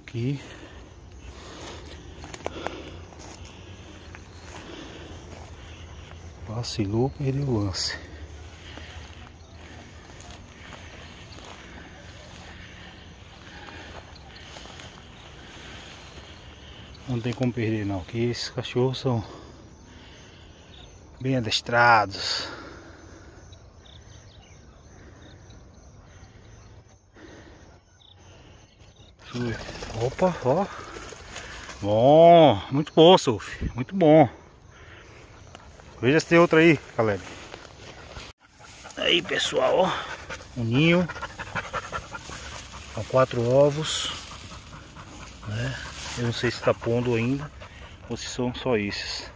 aqui. Vacilou, perdeu o lance. Não tem como perder não, que esses cachorros são bem adestrados. Opa, ó. Bom, muito bom, Sophie, muito bom. Veja se tem outra aí, Caleb. Aí, pessoal, ó. Um ninho com 4 ovos, né? Eu não sei se está pondo ainda ou se são só esses.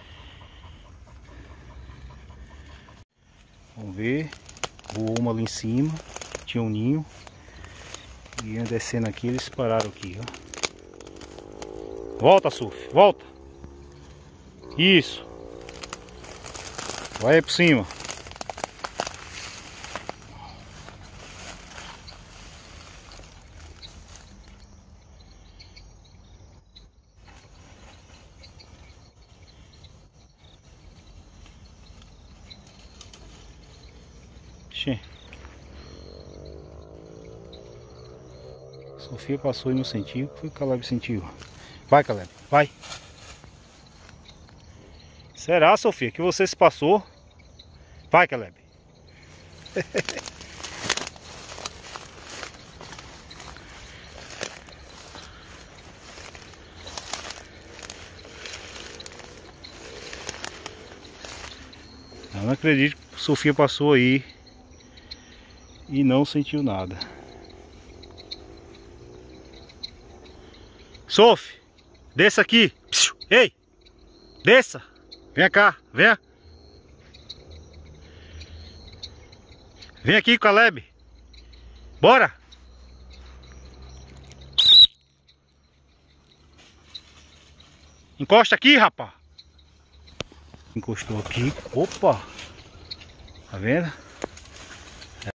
Vamos ver. Voou uma ali em cima. Tinha um ninho. E iam descendo aqui, eles pararam aqui, ó. Volta, Sophie, volta. Isso. Vai aí por cima. Sofia passou e não sentiu. Foi o Caleb sentiu. Vai, Caleb, vai. Será, Sofia, que você se passou? Vai, Caleb. Eu não acredito que Sofia passou aí e não sentiu nada. Sophie, desça aqui. Ei, desça. Vem cá, vem. Vem aqui, Caleb. Bora. Encosta aqui, rapaz. Encostou aqui. Opa. Tá vendo?